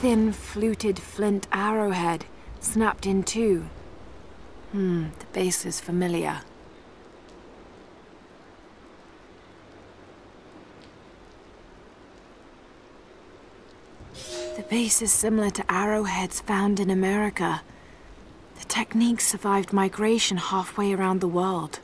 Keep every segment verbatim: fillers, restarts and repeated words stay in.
thin, fluted flint arrowhead, snapped in two. Hmm, the base is familiar. The base is similar to arrowheads found in America. The technique survived migration halfway around the world.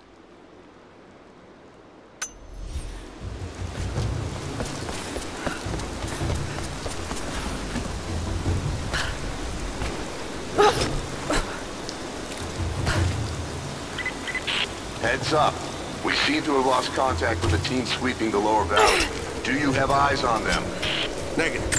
Heads up. We seem to have lost contact with the team sweeping the lower valley. Do you have eyes on them? Negative.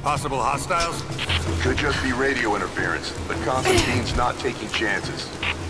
Possible hostiles? Could just be radio interference, but Constantine's not taking chances.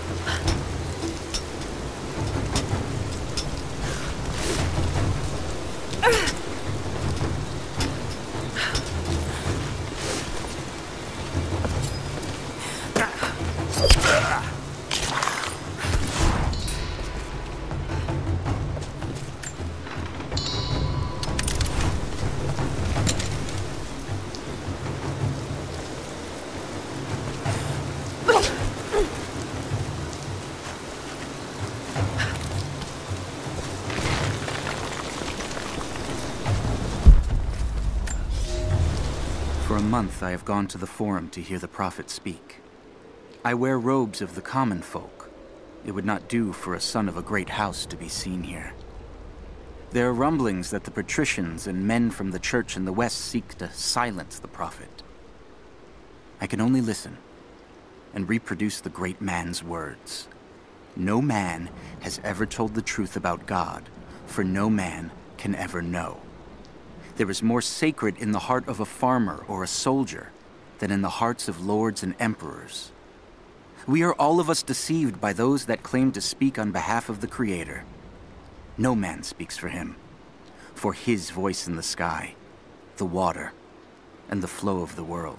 For a month I have gone to the Forum to hear the Prophet speak. I wear robes of the common folk. It would not do for a son of a great house to be seen here. There are rumblings that the patricians and men from the church in the west seek to silence the Prophet. I can only listen and reproduce the great man's words. No man has ever told the truth about God, for no man can ever know. There is more sacred in the heart of a farmer or a soldier than in the hearts of lords and emperors. We are all of us deceived by those that claim to speak on behalf of the Creator. No man speaks for him, for his voice in the sky, the water, and the flow of the world.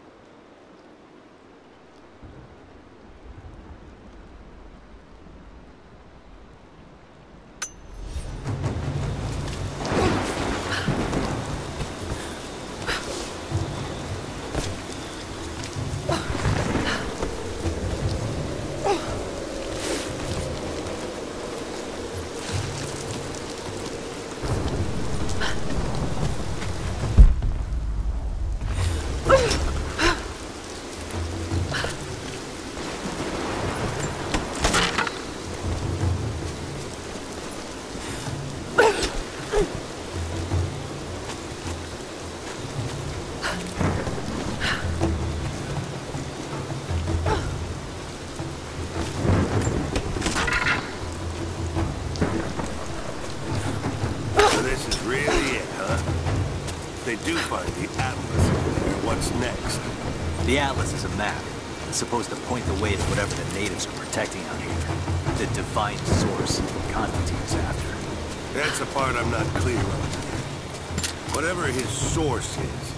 They do find the Atlas. What's next? The Atlas is a map. It's supposed to point the way to whatever the natives are protecting out here. The divine source Constantine is after. That's the part I'm not clear on. Whatever his source is.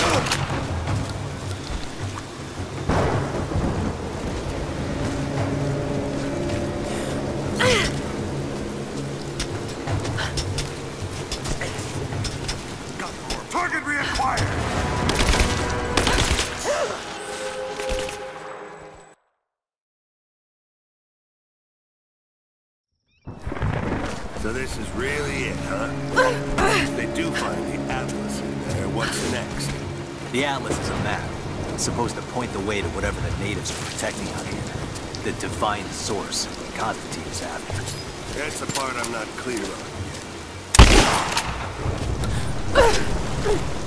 Target reacquired! So this is really it, huh? They do find the Atlas in there. What's next? The Atlas is a map. It's supposed to point the way to whatever the natives are protecting out here. The divine source Constantine is after. That's the part I'm not clear on yet.